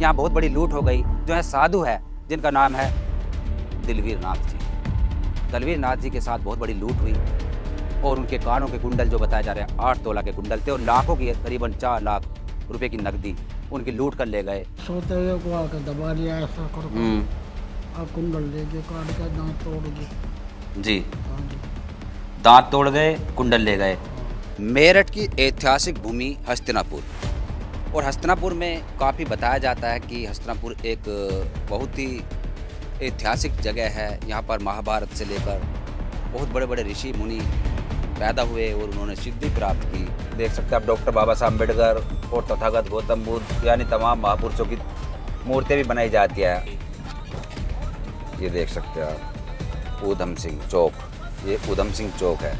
यहाँ बहुत बड़ी लूट हो गई। जो है साधु है जिनका नाम है दिलवीर नाथ जी। दलवीर नाथ जी के साथ बहुत बड़ी लूट हुई और उनके कानों के कुंडल जो बताए जा रहे हैं 8 तोला के कुंडल थे और लाखों की करीबन 4 लाख रुपए की नकदी उनकी लूट कर ले गए। सोते हुए को आकर दबा लिया ऐसा करके और कुंडल ले गए, काट के दांत तोड़ दिए। जी, हाँ जी। दांत तोड़ गए, कुंडल ले गए। मेरठ की ऐतिहासिक भूमि हस्तिनापुर, और हस्तिनापुर में काफ़ी बताया जाता है कि हस्तिनापुर एक बहुत ही ऐतिहासिक जगह है। यहाँ पर महाभारत से लेकर बहुत बड़े बड़े ऋषि मुनि पैदा हुए और उन्होंने सिद्धि प्राप्त की। देख सकते हैं आप डॉक्टर बाबा साहब अम्बेडकर और तथागत गौतम बुद्ध यानी तमाम महापुरुषों की मूर्तियाँ भी बनाई जाती है। ये देख सकते हैं आप ऊधम सिंह चौक, ये ऊधम सिंह चौक है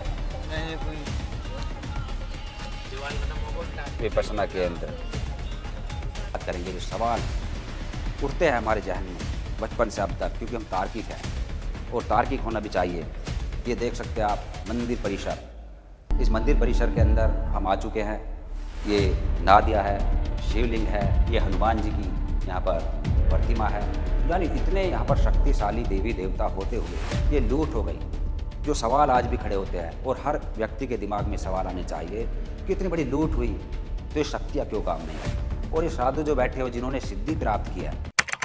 विपश्यना केंद्र। बात करेंगे जो सवाल उठते हैं हमारे जहन में बचपन से अब तक, क्योंकि हम तार्किक हैं और तार्किक होना भी चाहिए। ये देख सकते हैं आप मंदिर परिसर, इस मंदिर परिसर के अंदर हम आ चुके हैं। ये नादिया है, शिवलिंग है, ये हनुमान जी की यहाँ पर प्रतिमा है। यानी इतने यहाँ पर शक्तिशाली देवी देवता होते हुए ये लूट हो गई। जो सवाल आज भी खड़े होते हैं और हर व्यक्ति के दिमाग में सवाल आने चाहिए कि इतनी बड़ी लूट हुई तो ये शक्तियाँ क्यों काम नहीं आई, और ये साधु जो बैठे हो जिन्होंने सिद्धि प्राप्त किया।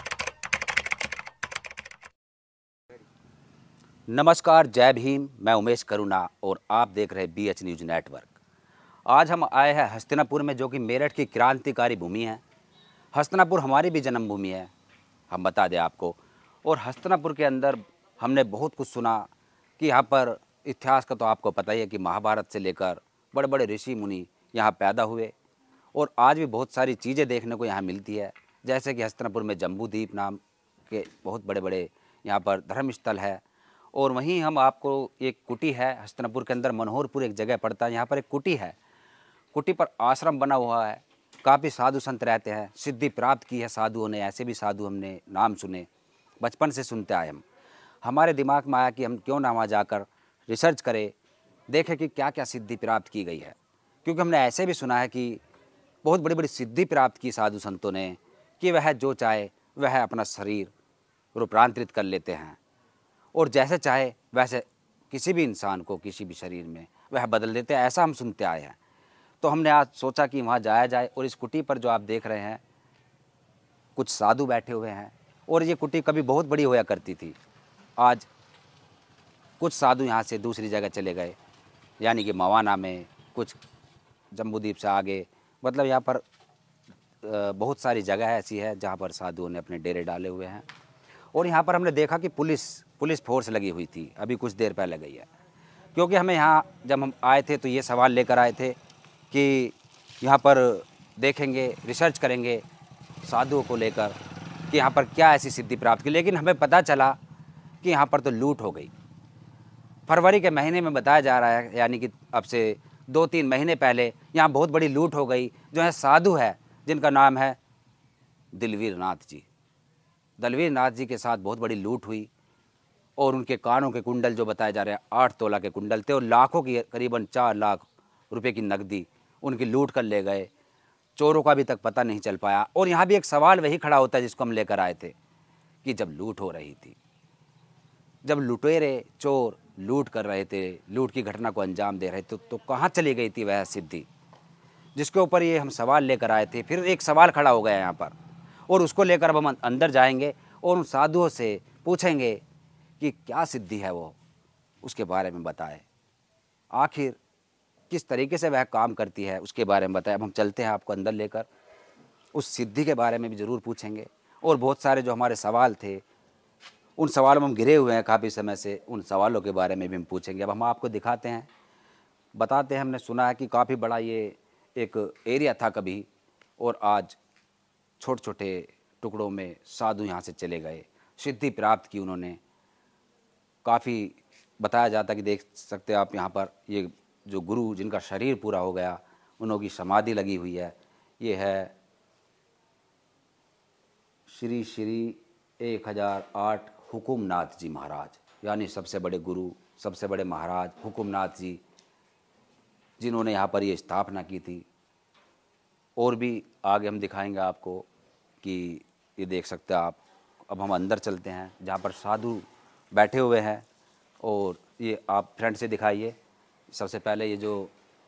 नमस्कार, जय भीम। मैं उमेश करुणा और आप देख रहे BH न्यूज़ नेटवर्क। आज हम आए हैं हस्तिनापुर में, जो कि मेरठ की क्रांतिकारी भूमि है। हस्तिनापुर हमारी भी जन्मभूमि है, हम बता दें आपको। और हस्तिनापुर के अंदर हमने बहुत कुछ सुना कि यहाँ पर इतिहास का तो आपको पता ही है कि महाभारत से लेकर बड़े बड़े ऋषि मुनि यहाँ पैदा हुए और आज भी बहुत सारी चीज़ें देखने को यहाँ मिलती है। जैसे कि हस्तिनापुर में जम्बूद्वीप नाम के बहुत बड़े बड़े यहाँ पर धर्म स्थल है। और वहीं हम आपको एक कुटी है हस्तिनापुर के अंदर, मनोहरपुर एक जगह पड़ता है, यहाँ पर एक कुटी है। कुटी पर आश्रम बना हुआ है, काफ़ी साधु संत रहते हैं। सिद्धि प्राप्त की है साधुओं ने, ऐसे भी साधु हमने नाम सुने, बचपन से सुनते आए हम। हमारे दिमाग में आया कि हम क्यों ना वहाँ जाकर रिसर्च करें, देखें कि क्या क्या सिद्धि प्राप्त की गई है। क्योंकि हमने ऐसे भी सुना है कि बहुत बड़ी बड़ी सिद्धि प्राप्त की साधु संतों ने कि वह जो चाहे वह अपना शरीर रूपांतरित कर लेते हैं और जैसे चाहे वैसे किसी भी इंसान को किसी भी शरीर में वह बदल देते हैं, ऐसा हम सुनते आए हैं। तो हमने आज सोचा कि वहाँ जाया जाए। और इस कुटी पर जो आप देख रहे हैं कुछ साधु बैठे हुए हैं, और ये कुटी कभी बहुत बड़ी होया करती थी। आज कुछ साधु यहाँ से दूसरी जगह चले गए, यानी कि मवाना में, कुछ जम्बूद्वीप से आगे, मतलब यहाँ पर बहुत सारी जगह ऐसी है जहाँ पर साधुओं ने अपने डेरे डाले हुए हैं। और यहाँ पर हमने देखा कि पुलिस फोर्स लगी हुई थी, अभी कुछ देर पहले गई है। क्योंकि हमें यहाँ जब हम आए थे तो ये सवाल लेकर आए थे कि यहाँ पर देखेंगे, रिसर्च करेंगे साधुओं को लेकर कि यहाँ पर क्या ऐसी सिद्धि प्राप्त की। लेकिन हमें पता चला कि यहाँ पर तो लूट हो गई। फरवरी के महीने में बताया जा रहा है, यानी कि अब से 2-3 महीने पहले यहाँ बहुत बड़ी लूट हो गई। जो है साधु है जिनका नाम है दिलवीर नाथ जी। दलवीर नाथ जी के साथ बहुत बड़ी लूट हुई और उनके कानों के कुंडल जो बताए जा रहे हैं 8 तोला के कुंडल थे और लाखों की करीबन 4 लाख रुपए की नकदी उनकी लूट कर ले गए। चोरों का अभी तक पता नहीं चल पाया। और यहाँ भी एक सवाल वही खड़ा होता है जिसको हम लेकर आए थे कि जब लूट हो रही थी, जब लुटेरे चोर लूट कर रहे थे, लूट की घटना को अंजाम दे रहे थे, तो कहाँ चली गई थी वह सिद्धि जिसके ऊपर ये हम सवाल लेकर आए थे। फिर एक सवाल खड़ा हो गया यहाँ पर, और उसको लेकर अब हम अंदर जाएंगे और उन साधुओं से पूछेंगे कि क्या सिद्धि है वो, उसके बारे में बताए। आखिर किस तरीके से वह काम करती है उसके बारे में बताए। अब हम चलते हैं आपको अंदर लेकर, उस सिद्धि के बारे में भी ज़रूर पूछेंगे। और बहुत सारे जो हमारे सवाल थे, उन सवालों में हम घिरे हुए हैं काफ़ी समय से, उन सवालों के बारे में भी हम पूछेंगे। अब हम आपको दिखाते हैं, बताते हैं। हमने सुना है कि काफ़ी बड़ा ये एक एरिया था कभी, और आज छोटे छोटे टुकड़ों में साधु यहाँ से चले गए, सिद्धि प्राप्त की उन्होंने। काफ़ी बताया जाता है कि देख सकते हैं आप यहाँ पर ये जो गुरु जिनका शरीर पूरा हो गया, उन्हों की समाधि लगी हुई है। ये है श्री श्री 1008 हुकुमनाथ जी महाराज, यानी सबसे बड़े गुरु, सबसे बड़े महाराज हुकुमनाथ जी, जिन्होंने यहाँ पर ये स्थापना की थी। और भी आगे हम दिखाएंगे आपको कि ये देख सकते हैं आप। अब हम अंदर चलते हैं जहाँ पर साधु बैठे हुए हैं, और ये आप फ्रंट से दिखाइए। सबसे पहले ये जो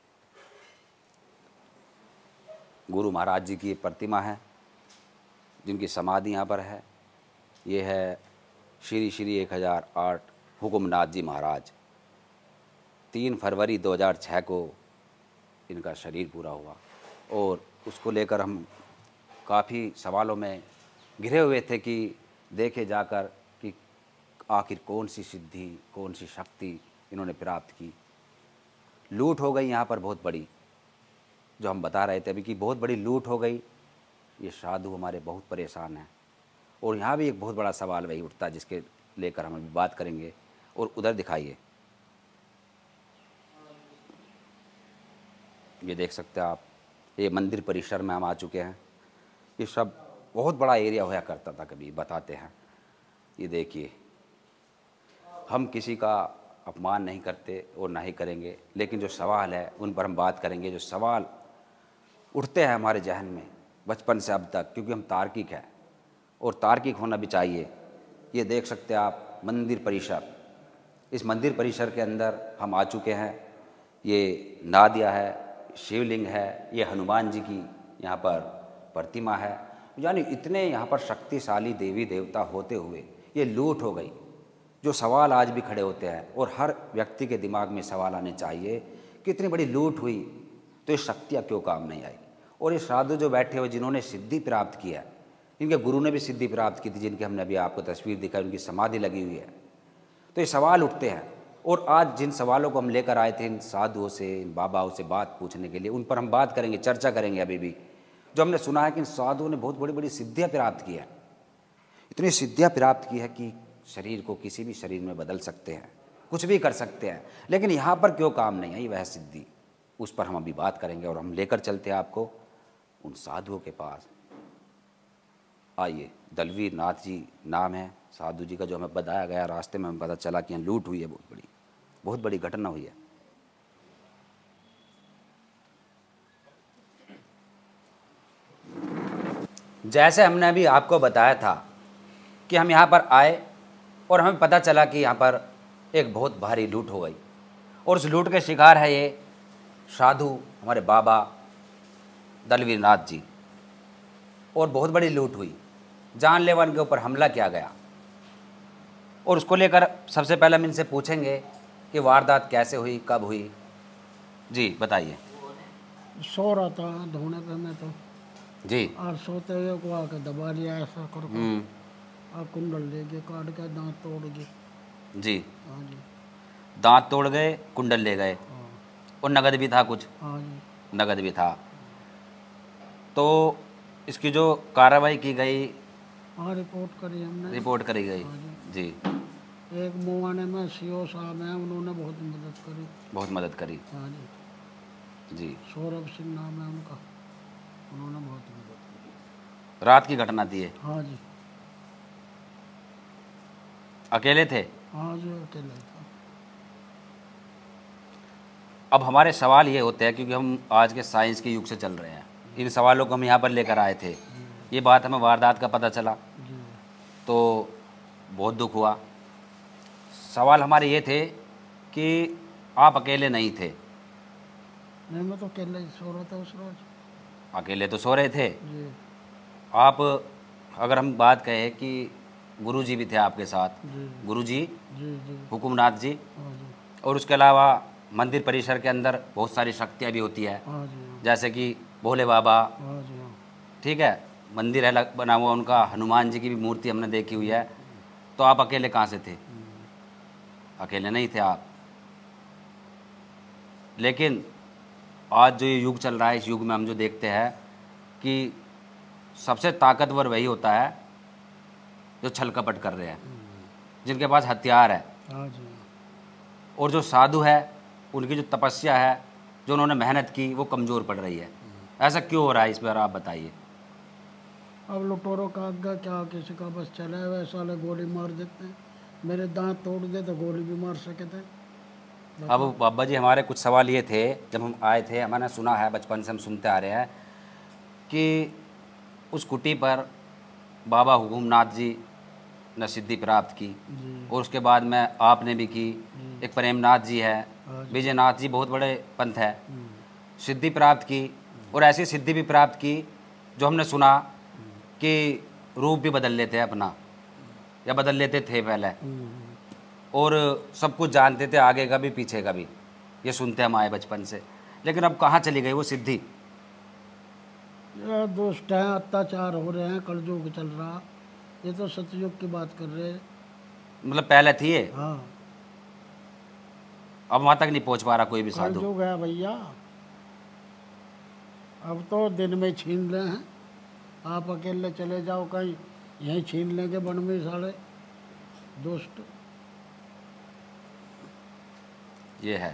गुरु महाराज जी की प्रतिमा है, जिनकी समाधि यहाँ पर है, ये है श्री श्री 1008 हुकुमनाथ जी महाराज। 3 फरवरी 2006 को इनका शरीर पूरा हुआ, और उसको लेकर हम काफ़ी सवालों में घिरे हुए थे कि देखे जाकर कि आखिर कौन सी सिद्धि, कौन सी शक्ति इन्होंने प्राप्त की। लूट हो गई यहाँ पर बहुत बड़ी, जो हम बता रहे थे अभी कि बहुत बड़ी लूट हो गई। ये साधु हमारे बहुत परेशान हैं, और यहाँ भी एक बहुत बड़ा सवाल वही उठता है जिसके लेकर हम अभी बात करेंगे। और उधर दिखाइए, ये देख सकते हैं आप, ये मंदिर परिसर में हम आ चुके हैं। ये सब बहुत बड़ा एरिया होया करता था कभी, बताते हैं। ये देखिए, हम किसी का अपमान नहीं करते और ना ही करेंगे, लेकिन जो सवाल है उन पर हम बात करेंगे। जो सवाल उठते हैं हमारे जहन में बचपन से अब तक, क्योंकि हम तार्किक हैं और तार्किक होना भी चाहिए। ये देख सकते हैं आप मंदिर परिसर, इस मंदिर परिसर के अंदर हम आ चुके हैं। ये नादिया है, शिवलिंग है, ये हनुमान जी की यहाँ पर प्रतिमा है। यानी इतने यहाँ पर शक्तिशाली देवी देवता होते हुए ये लूट हो गई। जो सवाल आज भी खड़े होते हैं, और हर व्यक्ति के दिमाग में सवाल आने चाहिए कि इतनी बड़ी लूट हुई तो ये शक्तियाँ क्यों काम नहीं आई। और ये साधु जो बैठे हुए जिन्होंने सिद्धि प्राप्त किया, इनके गुरु ने भी सिद्धि प्राप्त की थी, जिनकी हमने अभी आपको तस्वीर दिखाई, उनकी समाधि लगी हुई है। तो ये सवाल उठते हैं, और आज जिन सवालों को हम लेकर आए थे इन साधुओं से, इन बाबाओं से बात पूछने के लिए, उन पर हम बात करेंगे, चर्चा करेंगे। अभी भी जो हमने सुना है कि इन साधुओं ने बहुत बड़ी बड़ी सिद्धियाँ प्राप्त की है, इतनी सिद्धियाँ प्राप्त की है कि शरीर को किसी भी शरीर में बदल सकते हैं, कुछ भी कर सकते हैं। लेकिन यहाँ पर क्यों काम नहीं आई वह सिद्धि, उस पर हम अभी बात करेंगे। और हम लेकर चलते हैं आपको उन साधुओं के पास। आइए, दलवीर नाथ जी नाम है साधु जी का, जो हमें बताया गया। रास्ते में हमें पता चला कि यहाँ लूट हुई है, बहुत बड़ी घटना हुई है। जैसे हमने अभी आपको बताया था कि हम यहाँ पर आए और हमें पता चला कि यहाँ पर एक बहुत भारी लूट हो गई, और उस लूट के शिकार है ये साधु हमारे बाबा दलवीर नाथ जी। और बहुत बड़ी लूट हुई, जानलेवा के ऊपर हमला किया गया। और उसको लेकर सबसे पहले हम इनसे पूछेंगे कि वारदात कैसे हुई, कब हुई। जी बताइए। सो रहा था धोने पे मैं तो जी। और सोते हुए को आके दबा लिया ऐसा करके, और कुंडल ले गए, काट के दांत तोड़ गए। जी। हाँ जी। दांत तोड़ गए, कुंडल ले गए, हाँ। और नगद भी था कुछ। हाँ जी। नगद भी था। तो इसकी जो कार्रवाई की गई, हाँ रिपोर्ट करी हमने। रिपोर्ट करी गई। हाँ जी। एक मुआने में सीओ साहब हैं, उन्होंने बहुत मदद करी। बहुत मदद करी। हाँ जी। जी। सौरभ सिंह नाम है उनका, उन्होंने बहुत मदद करी। रात की घटना थी ये? हाँ जी। अकेले थे? हाँ जी अकेले था। अब हमारे सवाल ये होते हैं, क्योंकि हम आज के साइंस के युग से चल रहे हैं, इन सवालों को हम यहाँ पर लेकर आए थे। ये बात हमें वारदात का पता चला जी। तो बहुत दुख हुआ। सवाल हमारे ये थे कि आप अकेले नहीं थे? नहीं, मैं तो अकेले ही सो रहा था उस रोज। अकेले तो सो रहे थे जी। आप। अगर हम बात कहें कि गुरुजी भी थे आपके साथ, जी। गुरुजी जी जी। हुकुमनाथ जी, हाँ जी। और उसके अलावा मंदिर परिसर के अंदर बहुत सारी शक्तियाँ भी होती है, हाँ जी। हाँ। जैसे कि भोले बाबा, हाँ जी। हाँ। ठीक है, मंदिर है बना हुआ उनका, हनुमान जी की भी मूर्ति हमने देखी हुई है। तो आप अकेले कहाँ से थे? अकेले नहीं थे आप। लेकिन आज जो ये युग चल रहा है, इस युग में हम जो देखते हैं कि सबसे ताकतवर वही होता है जो छल कपट कर रहे हैं, जिनके पास हथियार है। हाँ जी। और जो साधु है, उनकी जो तपस्या है, जो उन्होंने मेहनत की, वो कमज़ोर पड़ रही है। ऐसा क्यों हो रहा है, इस पर आप बताइए। अब लुटेरों का आगे क्या, किसी का बस चला है वैसा वाले गोली मार देते हैं। मेरे दांत तोड़ दे तो गोली भी मार सके थे। अब बाबा जी, हमारे कुछ सवाल ये थे, जब हम आए थे, मैंने सुना है, बचपन से हम सुनते आ रहे हैं कि उस कुटी पर बाबा हुकुमनाथ जी ने सिद्धि प्राप्त की, जी और उसके बाद में आपने भी की। जी। एक प्रेमनाथ जी है, हाँ जी। विजयनाथ जी बहुत बड़े पंथ है, हम्म, सिद्धि प्राप्त की। और ऐसी सिद्धि भी प्राप्त की जो हमने सुना कि रूप भी बदल लेते हैं अपना, या बदल लेते थे पहले, हम्म। और सब कुछ जानते थे, आगे का भी पीछे का भी। ये सुनते हम आए बचपन से। लेकिन अब कहाँ चली गई वो सिद्धि? ये दुष्ट हैं, अत्याचार हो रहे हैं, कलयुग चल रहा। ये तो सतयुग की बात कर रहे हैं। मतलब पहले थी ये, हाँ, अब वहाँ तक नहीं पहुँच पा रहा कोई भी साधु। कलयुग है भैया। अब तो दिन में छीन रहे हैं। आप अकेले चले जाओ कहीं, यहीं छीन लेंगे वन में सारे दुष्ट। ये है।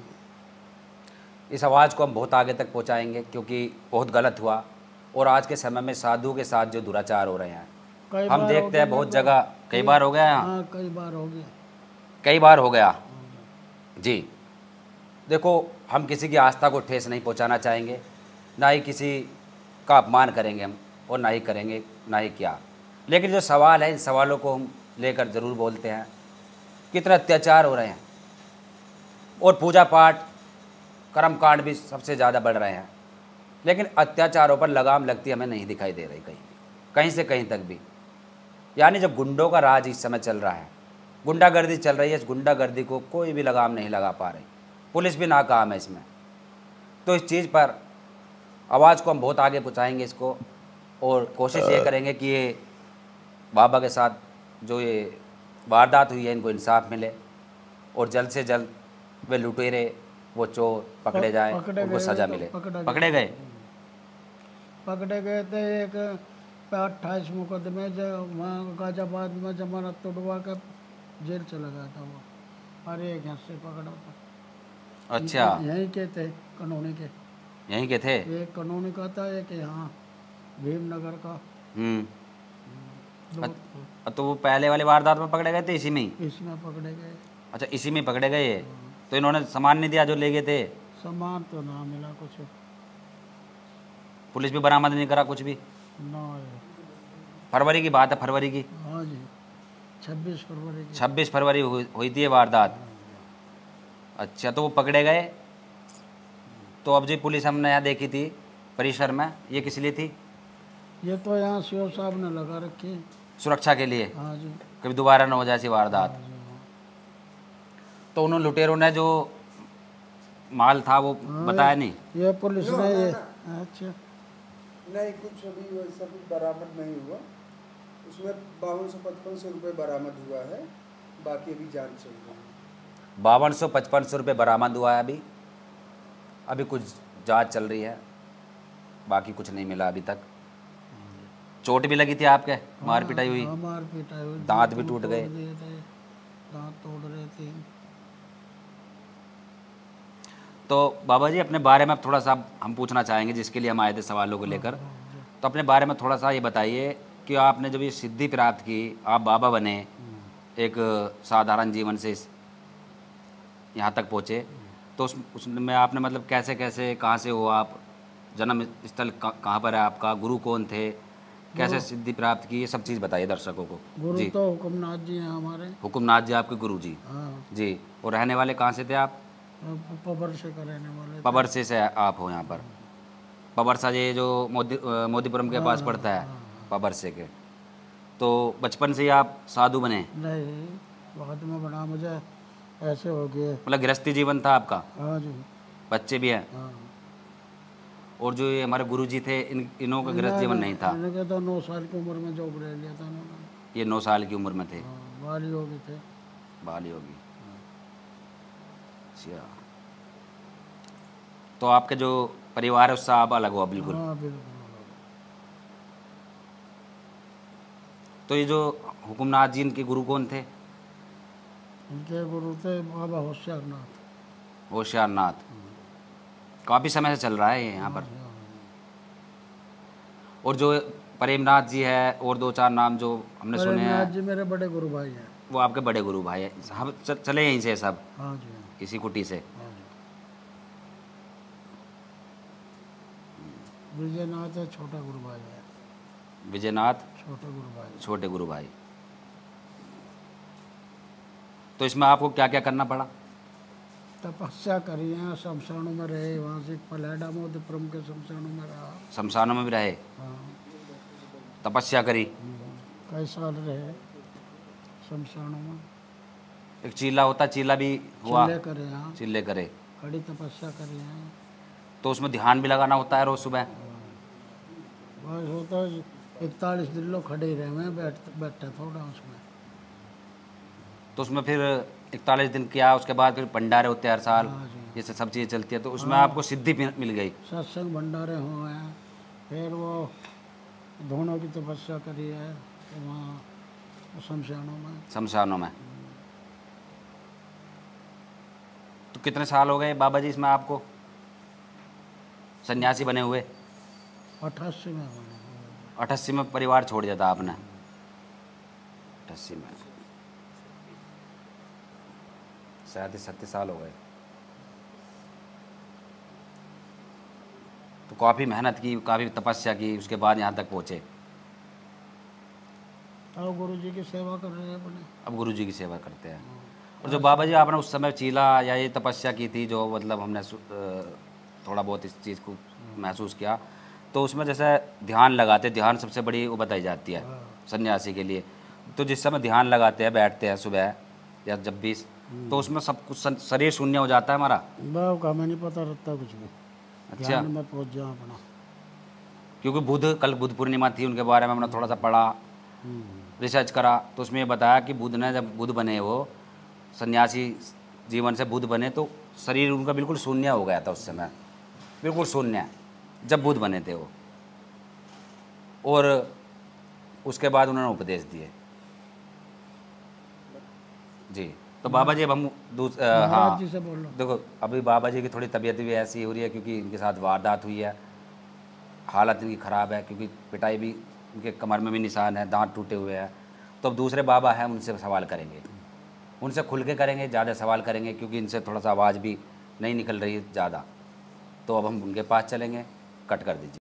इस आवाज़ को हम बहुत आगे तक पहुंचाएंगे, क्योंकि बहुत गलत हुआ। और आज के समय में साधु के साथ जो दुराचार हो रहे हैं कई हम बार हो देखते गया हैं बहुत मेरे को। जगह। कई बार हो गया यहाँ, हाँ, कई बार हो गया। कई बार हो गया जी। देखो, हम किसी की आस्था को ठेस नहीं पहुंचाना चाहेंगे, ना ही किसी का अपमान करेंगे हम, और ना ही करेंगे, ना ही क्या। लेकिन जो सवाल है, इन सवालों को हम लेकर ज़रूर बोलते हैं। कितने अत्याचार हो रहे हैं, और पूजा पाठ कर्म कांड भी सबसे ज़्यादा बढ़ रहे हैं। लेकिन अत्याचारों पर लगाम लगती हमें नहीं दिखाई दे रही कहीं भी, कहीं से कहीं तक भी। यानी जो गुंडों का राज इस समय चल रहा है, गुंडागर्दी चल रही है, इस गुंडागर्दी को कोई भी लगाम नहीं लगा पा रही। पुलिस भी नाकाम है इसमें। तो इस चीज़ पर आवाज़ को हम बहुत आगे पहुँचाएंगे इसको, और कोशिश ये करेंगे कि ये बाबा के साथ जो ये वारदात हुई है, इनको इंसाफ मिले, और जल्द से जल्द वे लुटेरे, वो चोर पकड़े जाएं, पकड़े उनको गए सज़ा तो मिले। पकड़े पकड़े गए? पकड़े गए थे। एक पे 28 मुकदमे जो वहाँ गाजियाबाद में जमानत तोड़वा कर जेल चला गया था वो। अरे एक यहाँ से पकड़ा था। अच्छा, यहीं के थे, कानूनी के। यहीं के थे। एक कानूनी का था, एक यहाँ भीमनगर का। दो तो वो पहले वाले वारदात में पकड़े गए थे इसी में ही? इसमें पकड़े गए। अच्छा, इसी में पकड़े गए ये। तो इन्होंने सामान नहीं दिया जो ले गए थे? सामान तो ना मिला कुछ। पुलिस भी बरामद नहीं करा कुछ भी? ना है। फरवरी की बात है, फरवरी की। हाँ जी, 26 फरवरी की। 26 फरवरी हुई थी ये वारदात। अच्छा, तो वो पकड़े गए। तो अब जो पुलिस हमने यहाँ देखी थी परिसर में, ये किस लिए थी? ये तो यहाँ सीओ साहब ने लगा रखी। सुरक्षा के लिए, हाँ जी। कभी दोबारा न हो जाए ऐसी वारदात। हाँ जी, हाँ। तो उन्होंने लुटेरों ने जो माल था वो हाँ, बताया नहीं? ये पुलिस ने ये अच्छा नहीं, कुछ अभी वैसा कुछ बरामद नहीं हुआ। उसमें 5255 रुपये बरामद हुआ है, बाकी अभी जांच चल रही है। 5200-5500 रुपये बरामद हुआ है अभी। अभी कुछ जांच चल रही है, बाकी कुछ नहीं मिला अभी तक। चोट भी लगी थी आपके? मार पिटाई हुई? हाँ, मार पिटाई हुई। दांत भी टूट गए। दिए थे, दांत तोड़ रहे थे। तो बाबा जी, अपने बारे में थोड़ा सा हम पूछना चाहेंगे, जिसके लिए हम आए थे सवालों को लेकर। तो अपने बारे में थोड़ा सा ये बताइए कि आपने जब ये सिद्धि प्राप्त की, आप बाबा बने, एक साधारण जीवन से यहाँ तक पहुँचे, तो उसमें आपने मतलब कैसे कैसे, कहाँ से हो आप, जन्म स्थल कहाँ पर है आपका, गुरु कौन थे, कैसे सिद्धि प्राप्त की, ये सब चीज़ बताइए दर्शकों को। गुरु जी, तो हुकुमनाथ जी हैं हमारे। हुकुमनाथ जी आपके गुरु जी? हाँ, जी। और रहने वाले कहाँ से थे आप? पबर से का रहने वाले थे। पबरसे से आप हो यहाँ पर? पबरसा ये जो मोदीपुरम के पास पड़ता है, पबरसे के। तो बचपन से ही आप साधु बने? नहीं, बाद में बना, मुझे ऐसे हो गए। मतलब गृहस्थी जीवन था आपका? हाँ जी। बच्चे भी हैं? हाँ। और जो ये हमारे गुरुजी थे, इनों का गृहस्थ जीवन नहीं था? इनके तो 9 साल की उम्र में जॉब ले लिया था उन्होंने। ये 9 साल की उम्र में थे? हाँ, बाल योगी थे। बाल योगी। अच्छा, तो आपके जो परिवार है उससे आप अलग हुआ बिल्कुल? हाँ, बिल्कुल। तो ये जो हुकुमनाथ जी, इनके गुरु कौन थे? इनके गुरु थे बाबा होशियारनाथ। होशियारनाथ। काफ़ी समय से चल रहा है ये यहाँ पर। और जो प्रेमनाथ जी है, और 2-4 नाम जो हमने सुने प्रेमनाथ हैं, जी मेरे बड़े गुरु भाई हैं। वो आपके बड़े गुरु भाई हैं। हम चले यहीं से सब, हाँ जी, हाँ। इसी कुटी से? हाँ जी। विजयनाथ है, छोटा गुरु भाई है। विजयनाथ छोटे गुरु भाई। छोटे गुरु भाई। तो इसमें आपको क्या क्या करना पड़ा? तपस्या करी है, शमशानों में रहे, वहाँ से पलेडा मोदपुरम के शमशानों में रहा। शमशानों में भी रहे, हाँ, तपस्या करी। कई साल रहे शमशानों में। एक चीला होता, चीला भी हुआ, चिल्ले करे, हाँ, चिल्ले करे। कड़ी तपस्या करी है। तो उसमें ध्यान भी लगाना होता है रोज सुबह। बस होता 41 दिन लोग खड़े ही रहे हैं, बैठे थोड़ा उसमें। तो उसमें फिर 41 दिन किया, उसके बाद फिर भंडारे होते हैं हर साल, हाँ जी। ये सब चीज़ें चलती है। तो उसमें आपको सिद्धि मिल गई। सत्संग भंडारे हुए हैं, फिर वो धोनों की तपस्या करी है वहाँ शमशानों में। शमशानों में। तो कितने साल हो गए बाबा जी इसमें आपको सन्यासी बने हुए? 88 में बने। 88 में परिवार छोड़ दिया था आपने? 88 में, 37 साल हो गए। तो काफ़ी मेहनत की, काफ़ी तपस्या की, उसके बाद यहाँ तक पहुँचे। अब गुरु जी की सेवा कर रहे हैं अपने। अब गुरु जी की सेवा करते हैं। और जो बाबा जी आपने उस समय चीला या ये तपस्या की थी, जो मतलब हमने थोड़ा बहुत इस चीज़ को महसूस किया, तो उसमें जैसे ध्यान लगाते, ध्यान सबसे बड़ी वो बताई जाती है सन्यासी के लिए। तो जिस समय ध्यान लगाते हैं, बैठते हैं सुबह या जब भी, तो उसमें सब कुछ शरीर शून्य हो जाता है हमारा। बाबू का हमें नहीं पता रहता कुछ भी। अच्छा। ध्यान में पहुँच जाओ अपना। क्योंकि कल बुध पूर्णिमा थी, उनके बारे में हमने थोड़ा सा पढ़ा, रिसर्च करा, तो उसमें ये बताया कि बुध ने जब बुध बने, वो सन्यासी जीवन से बुध बने, तो शरीर उनका बिल्कुल शून्य हो गया था उस समय, बिल्कुल शून्य, जब बुध बने थे वो। और उसके बाद उन्होंने उपदेश दिए जी। तो बाबा जी अब हम महाराज जी से बोलो। देखो अभी बाबा जी की थोड़ी तबीयत भी ऐसी हो रही है, क्योंकि इनके साथ वारदात हुई है, हालत इनकी ख़राब है, क्योंकि पिटाई भी, उनके कमर में भी निशान है, दांत टूटे हुए हैं। तो अब दूसरे बाबा हैं, उनसे सवाल करेंगे, उनसे खुल के करेंगे, ज़्यादा सवाल करेंगे, क्योंकि इनसे थोड़ा सा आवाज़ भी नहीं निकल रही है ज़्यादा। तो अब हम उनके पास चलेंगे। कट कर दीजिए।